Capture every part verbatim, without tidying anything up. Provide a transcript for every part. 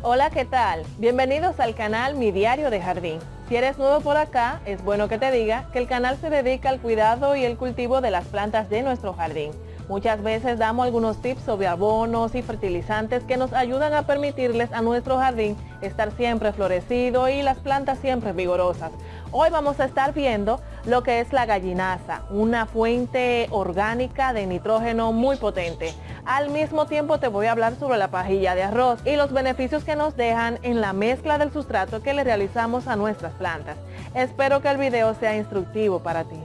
Hola, ¿qué tal? Bienvenidos al canal Mi Diario de Jardín. Si eres nuevo por acá, es bueno que te diga que el canal se dedica al cuidado y el cultivo de las plantas de nuestro jardín. Muchas veces damos algunos tips sobre abonos y fertilizantes que nos ayudan a permitirles a nuestro jardín estar siempre florecido y las plantas siempre vigorosas. Hoy vamos a estar viendo lo que es la gallinaza, una fuente orgánica de nitrógeno muy potente. Al mismo tiempo te voy a hablar sobre la pajilla de arroz y los beneficios que nos dejan en la mezcla del sustrato que le realizamos a nuestras plantas. Espero que el video sea instructivo para ti.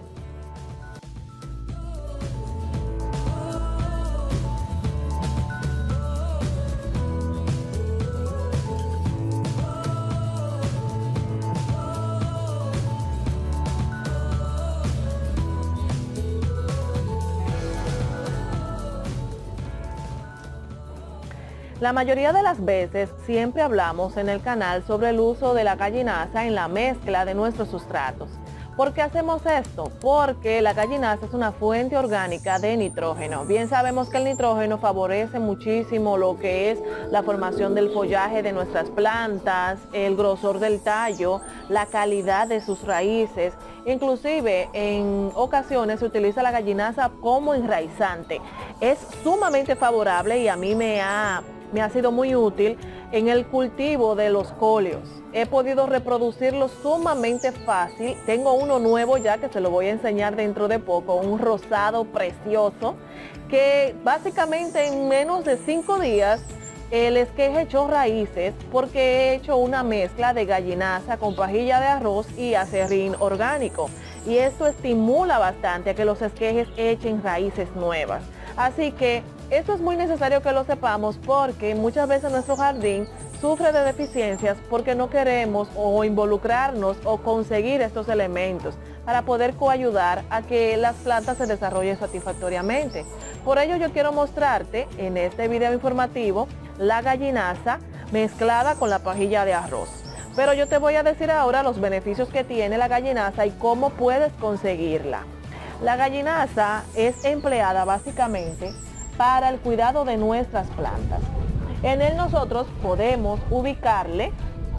La mayoría de las veces siempre hablamos en el canal sobre el uso de la gallinaza en la mezcla de nuestros sustratos. ¿Por qué hacemos esto? Porque la gallinaza es una fuente orgánica de nitrógeno. Bien sabemos que el nitrógeno favorece muchísimo lo que es la formación del follaje de nuestras plantas, el grosor del tallo, la calidad de sus raíces. Inclusive en ocasiones se utiliza la gallinaza como enraizante. Es sumamente favorable y a mí me ha... me ha sido muy útil en el cultivo de los cóleos. He podido reproducirlo sumamente fácil. Tengo uno nuevo ya que se lo voy a enseñar dentro de poco, un rosado precioso, que básicamente en menos de cinco días el esqueje echó raíces porque he hecho una mezcla de gallinaza con pajilla de arroz y acerrín orgánico. Y esto estimula bastante a que los esquejes echen raíces nuevas. Así que esto es muy necesario que lo sepamos porque muchas veces nuestro jardín sufre de deficiencias porque no queremos o involucrarnos o conseguir estos elementos para poder coayudar a que las plantas se desarrollen satisfactoriamente. Por ello yo quiero mostrarte en este video informativo la gallinaza mezclada con la pajilla de arroz. Pero yo te voy a decir ahora los beneficios que tiene la gallinaza y cómo puedes conseguirla. La gallinaza es empleada básicamente para el cuidado de nuestras plantas. En él nosotros podemos ubicarle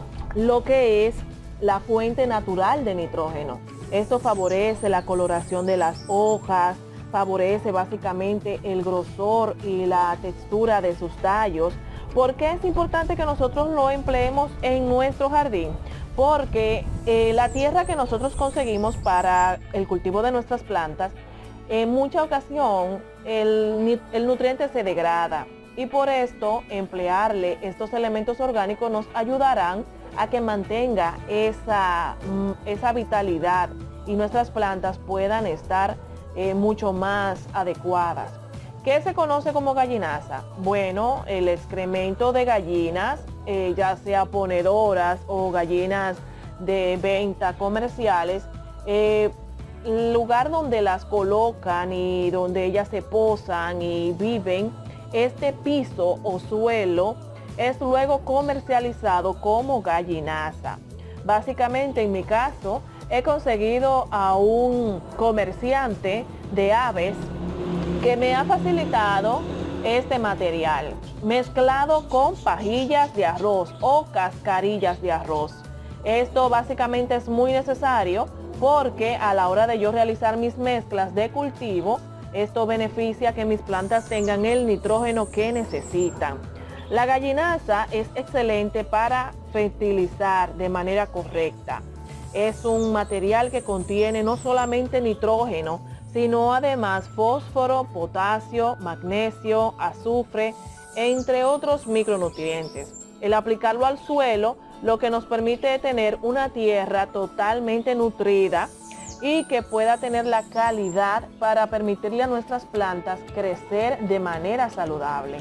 lo que es la fuente natural de nitrógeno. Esto favorece la coloración de las hojas, favorece básicamente el grosor y la textura de sus tallos. ¿Por qué es importante que nosotros lo empleemos en nuestro jardín? Porque eh, la tierra que nosotros conseguimos para el cultivo de nuestras plantas, en mucha ocasión el, el nutriente se degrada y por esto emplearle estos elementos orgánicos nos ayudarán a que mantenga esa, esa vitalidad y nuestras plantas puedan estar eh, mucho más adecuadas. ¿Qué se conoce como gallinaza? Bueno, el excremento de gallinas, eh, ya sea ponedoras o gallinas de venta comerciales, eh, el lugar donde las colocan y donde ellas se posan y viven, este piso o suelo es luego comercializado como gallinaza. Básicamente en mi caso he conseguido a un comerciante de aves que me ha facilitado este material mezclado con pajillas de arroz o cascarillas de arroz. Esto básicamente es muy necesario porque a la hora de yo realizar mis mezclas de cultivo, esto beneficia que mis plantas tengan el nitrógeno que necesitan. La gallinaza es excelente para fertilizar de manera correcta. Es un material que contiene no solamente nitrógeno, sino además fósforo, potasio, magnesio, azufre, entre otros micronutrientes. El aplicarlo al suelo lo que nos permite tener una tierra totalmente nutrida y que pueda tener la calidad para permitirle a nuestras plantas crecer de manera saludable.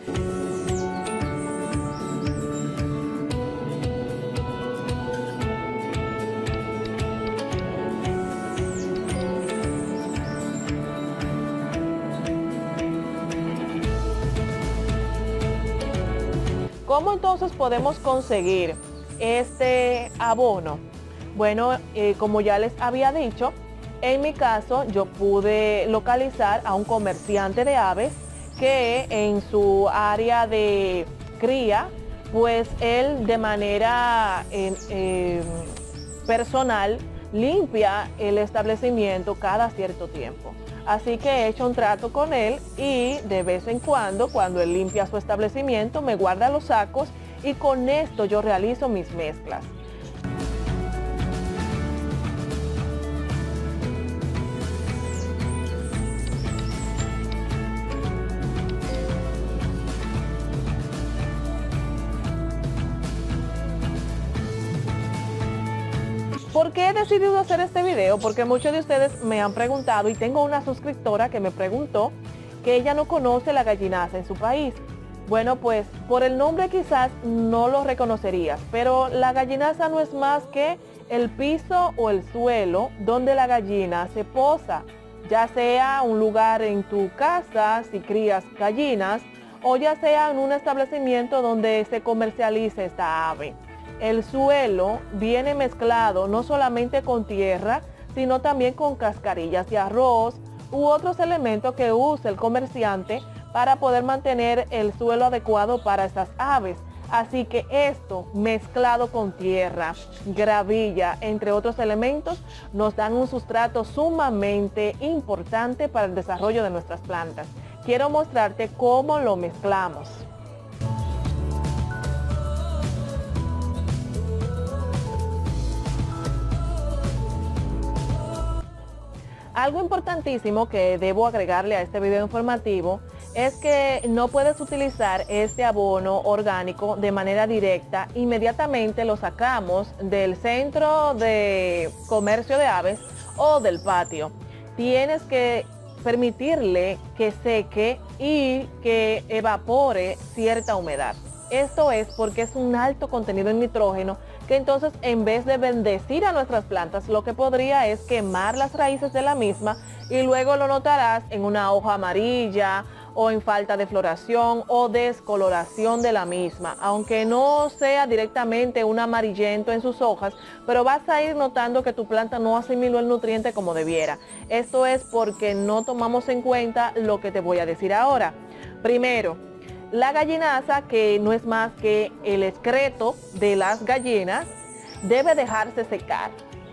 ¿Cómo entonces podemos conseguir este abono? Bueno, eh, como ya les había dicho, en mi caso yo pude localizar a un comerciante de aves que en su área de cría pues él de manera eh, eh, personal limpia el establecimiento cada cierto tiempo. Así que he hecho un trato con él y de vez en cuando, cuando él limpia su establecimiento, me guarda los sacos y con esto yo realizo mis mezclas. ¿Por qué he decidido hacer este video? Porque muchos de ustedes me han preguntado y tengo una suscriptora que me preguntó que ella no conoce la gallinaza en su país. Bueno, pues por el nombre quizás no lo reconocerías, pero la gallinaza no es más que el piso o el suelo donde la gallina se posa, ya sea un lugar en tu casa si crías gallinas o ya sea en un establecimiento donde se comercialice esta ave. El suelo viene mezclado no solamente con tierra, sino también con cascarillas de arroz u otros elementos que usa el comerciante para poder mantener el suelo adecuado para estas aves. Así que esto mezclado con tierra, gravilla, entre otros elementos, nos dan un sustrato sumamente importante para el desarrollo de nuestras plantas. Quiero mostrarte cómo lo mezclamos. Algo importantísimo que debo agregarle a este video informativo es que no puedes utilizar este abono orgánico de manera directa. Inmediatamente lo sacamos del centro de comercio de aves o del patio. Tienes que permitirle que seque y que evapore cierta humedad. Esto es porque es un alto contenido en nitrógeno que entonces en vez de bendecir a nuestras plantas, lo que podría es quemar las raíces de la misma y luego lo notarás en una hoja amarilla o en falta de floración o descoloración de la misma. Aunque no sea directamente un amarillento en sus hojas, pero vas a ir notando que tu planta no asimiló el nutriente como debiera. Esto es porque no tomamos en cuenta lo que te voy a decir ahora. Primero, la gallinaza, que no es más que el excreto de las gallinas, debe dejarse secar.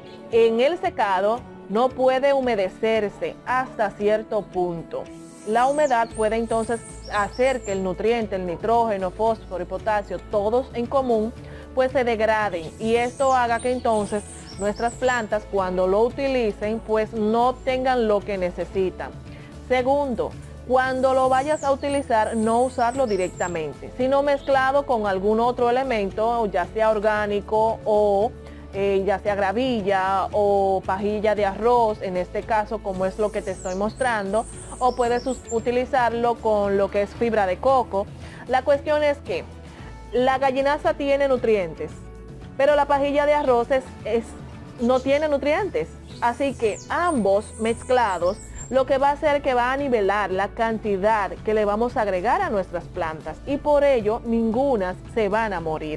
En el secado no puede humedecerse hasta cierto punto. La humedad puede entonces hacer que el nutriente, el nitrógeno, fósforo y potasio, todos en común, pues se degraden y esto haga que entonces nuestras plantas cuando lo utilicen pues no obtengan lo que necesitan. Segundo, cuando lo vayas a utilizar, no usarlo directamente, sino mezclado con algún otro elemento, ya sea orgánico o eh, ya sea gravilla o pajilla de arroz, en este caso como es lo que te estoy mostrando, o puedes utilizarlo con lo que es fibra de coco. La cuestión es que la gallinaza tiene nutrientes, pero la pajilla de arroz es, es, no tiene nutrientes, así que ambos mezclados lo que va a hacer que va a nivelar la cantidad que le vamos a agregar a nuestras plantas y por ello ninguna se van a morir.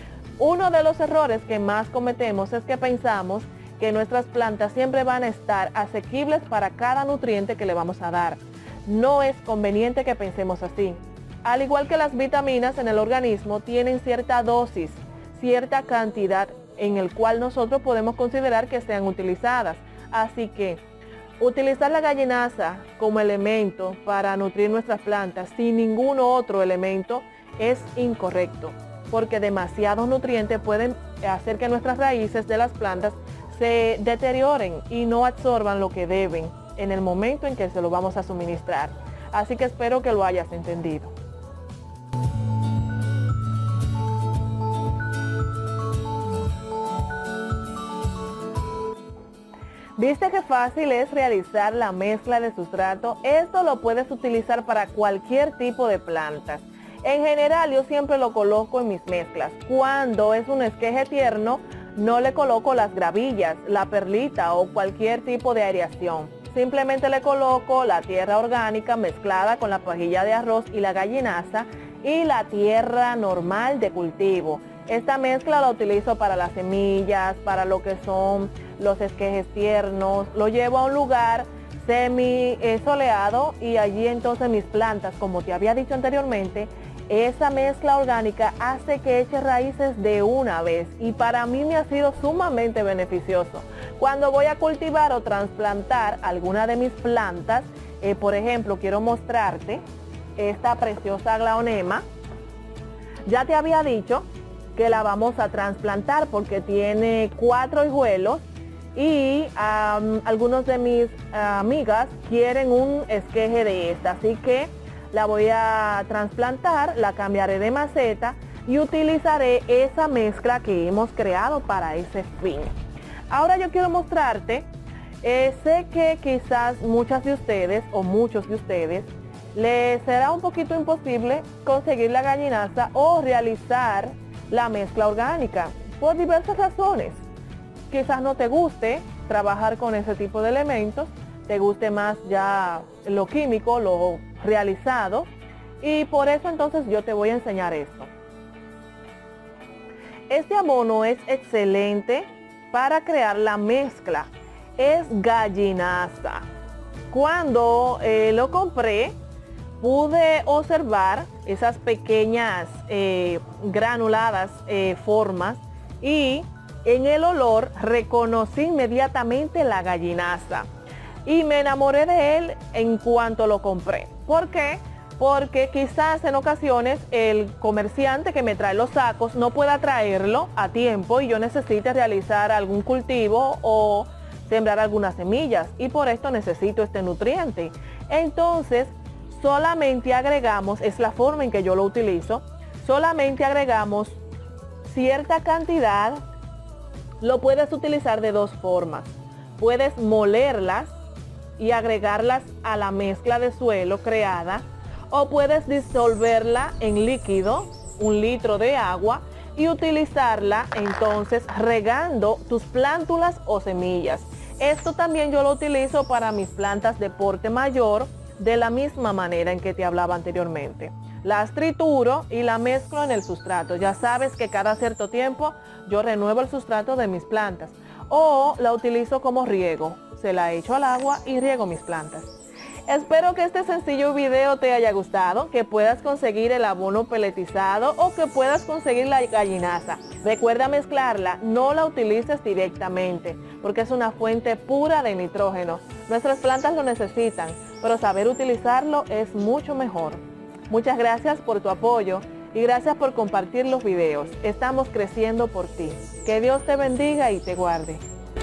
Uno de los errores que más cometemos es que pensamos que nuestras plantas siempre van a estar asequibles para cada nutriente que le vamos a dar. No es conveniente que pensemos así. Al igual que las vitaminas en el organismo tienen cierta dosis, cierta cantidad en el cual nosotros podemos considerar que sean utilizadas. Así que utilizar la gallinaza como elemento para nutrir nuestras plantas sin ningún otro elemento es incorrecto, porque demasiados nutrientes pueden hacer que nuestras raíces de las plantas se deterioren y no absorban lo que deben en el momento en que se lo vamos a suministrar. Así que espero que lo hayas entendido. ¿Viste qué fácil es realizar la mezcla de sustrato? Esto lo puedes utilizar para cualquier tipo de plantas. En general yo siempre lo coloco en mis mezclas. Cuando es un esqueje tierno, no le coloco las gravillas, la perlita o cualquier tipo de aireación. Simplemente le coloco la tierra orgánica mezclada con la pajilla de arroz y la gallinaza y la tierra normal de cultivo. Esta mezcla la utilizo para las semillas, para lo que son los esquejes tiernos. Lo llevo a un lugar semi soleado y allí entonces mis plantas, como te había dicho anteriormente, esa mezcla orgánica hace que eche raíces de una vez y para mí me ha sido sumamente beneficioso. Cuando voy a cultivar o trasplantar alguna de mis plantas, eh, por ejemplo, quiero mostrarte esta preciosa aglaonema. Ya te había dicho que la vamos a trasplantar porque tiene cuatro hijuelos y um, algunos de mis uh, amigas quieren un esqueje de esta, así que la voy a trasplantar, la cambiaré de maceta y utilizaré esa mezcla que hemos creado para ese fin. Ahora yo quiero mostrarte, eh, sé que quizás muchas de ustedes o muchos de ustedes les será un poquito imposible conseguir la gallinaza o realizar la mezcla orgánica por diversas razones. Quizás no te guste trabajar con ese tipo de elementos, te guste más ya lo químico, lo realizado, y por eso entonces yo te voy a enseñar esto. Este abono es excelente para crear la mezcla, es gallinaza. Cuando eh, lo compré, pude observar esas pequeñas eh, granuladas eh, formas y en el olor reconocí inmediatamente la gallinaza y me enamoré de él en cuanto lo compré. ¿Por qué? Porque quizás en ocasiones el comerciante que me trae los sacos no pueda traerlo a tiempo y yo necesite realizar algún cultivo o sembrar algunas semillas y por esto necesito este nutriente. Entonces solamente agregamos, es la forma en que yo lo utilizo, solamente agregamos cierta cantidad. Lo puedes utilizar de dos formas. Puedes molerlas y agregarlas a la mezcla de suelo creada, o puedes disolverla en líquido, un litro de agua, y utilizarla entonces regando tus plántulas o semillas. Esto también yo lo utilizo para mis plantas de porte mayor, de la misma manera en que te hablaba anteriormente. Las trituro y la mezclo en el sustrato. Ya sabes que cada cierto tiempo yo renuevo el sustrato de mis plantas. O la utilizo como riego. Se la echo al agua y riego mis plantas. Espero que este sencillo video te haya gustado, que puedas conseguir el abono peletizado o que puedas conseguir la gallinaza. Recuerda mezclarla, no la utilices directamente, porque es una fuente pura de nitrógeno. Nuestras plantas lo necesitan, pero saber utilizarlo es mucho mejor. Muchas gracias por tu apoyo y gracias por compartir los videos. Estamos creciendo por ti. Que Dios te bendiga y te guarde.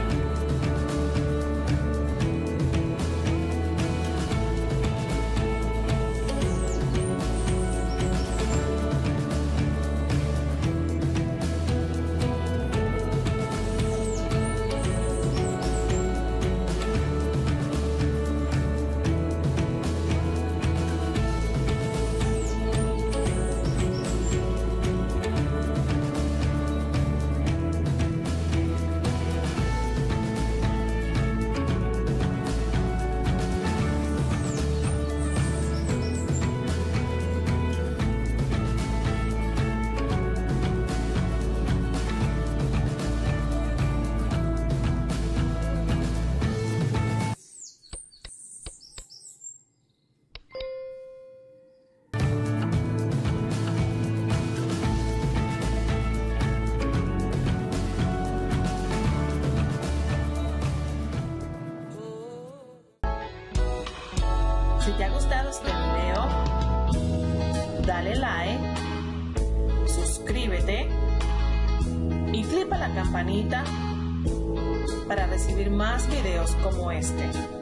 Si te ha gustado este video, dale like, suscríbete y clica la campanita para recibir más videos como este.